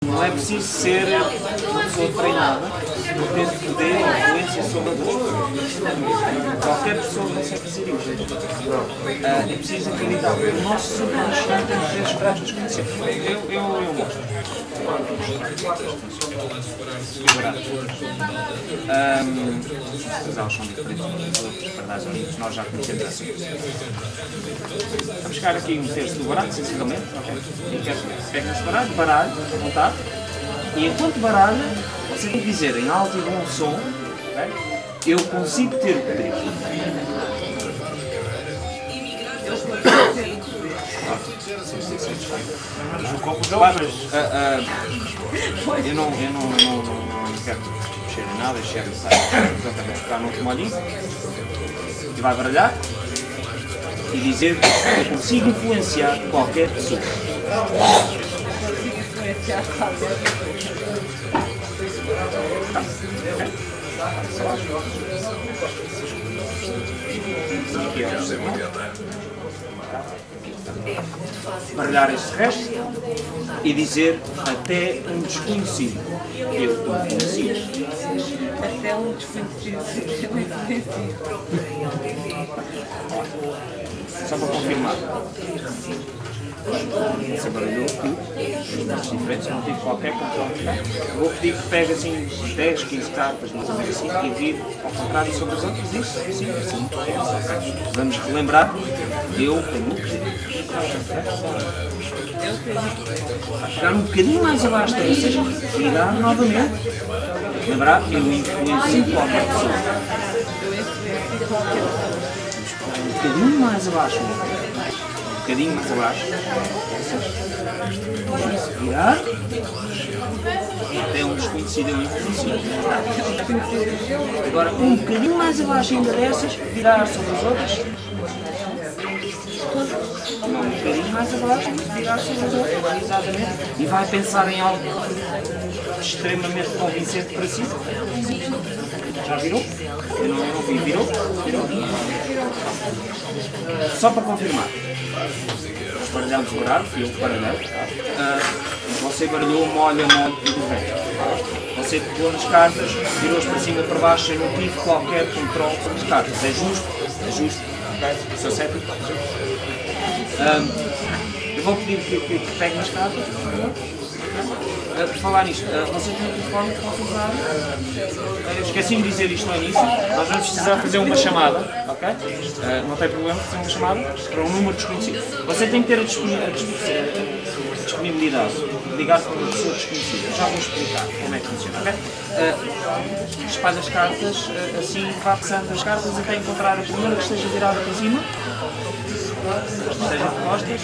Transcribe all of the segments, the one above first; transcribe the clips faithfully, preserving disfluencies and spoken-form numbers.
não é preciso ser uma pessoa treinada para ter poder e influência sobre outras pessoas. Qualquer pessoa consegue fazer isso. Uh, é preciso acreditar que o nosso subconsciente tem poder esperar nos conhecer. Eu, eu, eu mostro. Um, os aulas são diferentes dos outros pardais olímpicos, nós já conhecemos assim. Vamos chegar aqui um terço do baralho, sensivelmente. Okay. E quero pegar este baralho, baralho, à vontade. E enquanto baralho, você tem que dizer em alto e bom som, okay? Eu consigo ter o poder. Eu não, eu não, não, não, não quero mexer em nada, deixar de sair. Exatamente, pegar no último olhinho e vai baralhar e dizer que eu consigo influenciar qualquer pessoa. Tá. Okay. Baralhar este resto e dizer até um desconhecido. Eu influencio. Até um desconhecido que eu influencio. Só para confirmar. Você baralhou tudo, números diferentes, não tive qualquer controle. Vou pedir que pegue assim dez, quinze cartas, mais ou menos assim, e vire ao contrário sobre as outras. Isso, sim, assim. Okay. Vamos relembrar. Eu tenho. Vai chegar um bocadinho mais abaixo dessas, virar novamente. Lembrar, eu influencio qualquer pessoa. Um bocadinho mais abaixo. Um bocadinho mais abaixo. Virar. Até um desconhecido eu influencio. Agora, um bocadinho mais abaixo ainda dessas, virar sobre as outras. Um bocadinho mais abaixo, virar sobre as outras, exatamente, e vai pensar em algo extremamente convincente para si. Já virou? Eu não, eu não vi, virou? Virou? Só para confirmar, nós baralhamos o baralho, fui eu que baralhei. Uh, você baralhou, molha, molha, tudo bem. Você pegou nas cartas, virou-as para cima e para baixo, eu não tive qualquer controle sobre as cartas. É justo? É justo? Ok? Sou cético? Um, eu vou pedir que, que, que pegue nas cartas, por favor. Uh, por falar nisto, uh, vocês têm um telefone que possam usar? Uh, Esqueci-me de dizer isto no início, nós vamos precisar fazer uma chamada, ok? Uh, não tem problema fazer uma chamada para um número desconhecido. Você tem que ter a disponibilidade de ligar para uma pessoa desconhecida. Já vou explicar como é que funciona, ok? Uh, espalha as cartas, uh, assim vá passando as cartas até encontrar a primeira que esteja virada para cima. Esteja de costas.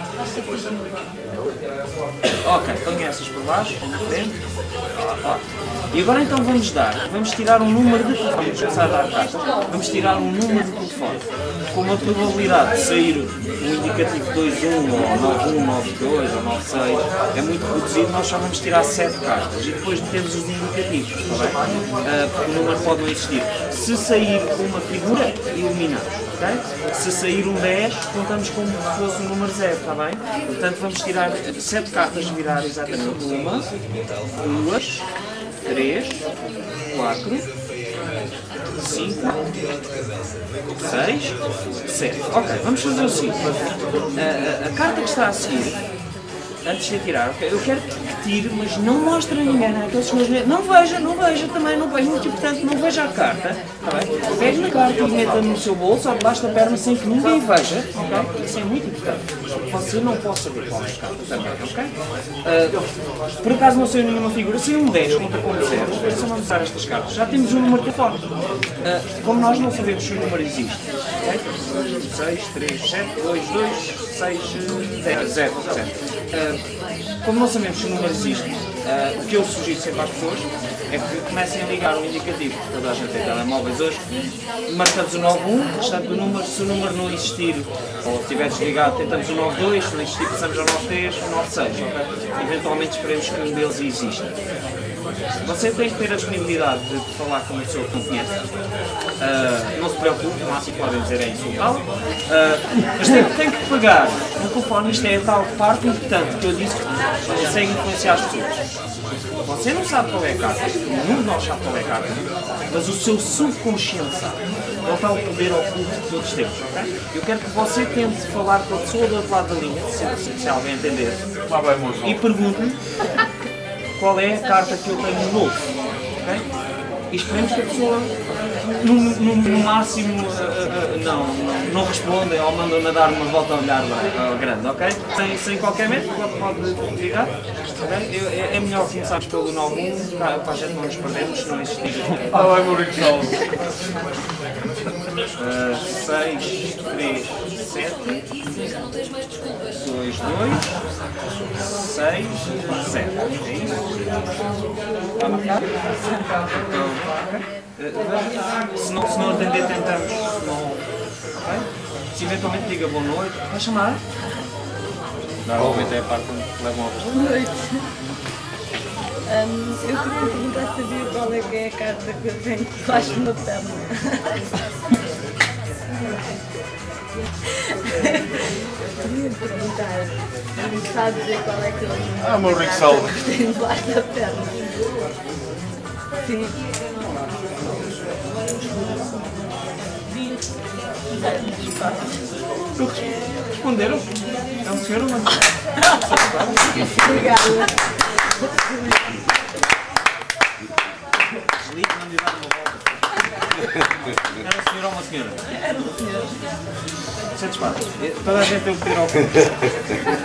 Ok, ponha essas por baixo, na frente. Ó. E agora então vamos dar, vamos tirar um número de telefone, vamos começar a dar cartas, vamos tirar um número de telefone. Com uma probabilidade de sair um indicativo dois um, ou nove um, nove dois, ou nove seis, é muito reduzido, nós só vamos tirar sete cartas e depois metemos os indicativos, está bem? Uh, porque o número pode não existir. Se sair uma figura, eliminamos, ok? Se sair um dez, contamos como se fosse um número zero, está bem? Portanto, vamos tirar sete cartas, virar exatamente uma, duas, três, quatro, cinco, seis, sete. Ok, vamos fazer o seguinte. A, a, a carta que está a seguir, antes de tirar, okay, eu quero que tire, mas não mostre a ninguém, né? Aqueles senhores, não veja, não veja também, não veja, muito importante, não veja a carta, tá bem? Pegue na carta e meta no seu bolso, ou debaixo da perna, sem que ninguém veja, ok? Isso é muito importante. Você não pode saber qual é a carta também, ok? Uh, por acaso não saiu nenhuma figura, saiu um dez, conta como zero, depois só vamos usar estas cartas. Já temos um número de telefone. Uh, como nós não sabemos se o número existe, ok? seis, três, sete, dois, dois, seis, zero, zero, zero. Uh, como não sabemos se o número existe, uh, o que eu sugiro sempre às pessoas é que comecem a ligar o indicativo, toda a gente tem telemóveis hoje, marcamos o nove um, restante do número, se o número não existir ou estiver desligado, tentamos o nove dois, se não existir passamos ao nove três ou nove seis, ok? Eventualmente esperemos que um deles exista. Você tem que ter a disponibilidade de falar com uma pessoa que não conhece. Uh, não se preocupe, o máximo que podem dizer é insultá-lo. Uh, mas tem, tem que pegar no telefone, isto é a tal parte importante que eu disse que consegue influenciar as pessoas. Você não sabe qual é a carta, nenhum de nós sabe qual é a carta, mas o seu subconsciente sabe. Ele está o poder oculto que todos temos, ok? Eu quero que você tente falar com a pessoa do outro lado da linha, se, se alguém entender, e pergunte-lhe qual é a carta que eu tenho no bolso, ok? E esperemos que a pessoa, no, no, no máximo, uh, uh, não, não, não responda ou manda nadar uma volta a olhar uh, grande, ok? Sem, sem qualquer método, pode, pode ligar. Okay? É, é melhor começarmos pelo nove um, para, para a gente não nos perdermos, se não existir. Ah, vai morrer de sol. seis, três, sete, dois, dois, seis, sete. É isso? Está marcado? Okay. Se não, se não atender, tentamos. Se, não, okay? Se eventualmente diga boa noite, vai chamar? Normalmente é a parte onde levam a Boa noite. Um, eu queria perguntar se sabia qual é que é a carta que eu tenho debaixo de uma perna. Eu queria perguntar, não sabe dizer qual é que eu Ah, meu rico carta salve. que tenho debaixo da perna? Sim. Responderam? É um senhor ou uma senhora? Obrigada. Desligue, não lhe dá uma volta. Era um senhor ou uma senhora? Era um senhor. Satisfato. Toda a gente tem o pedir ao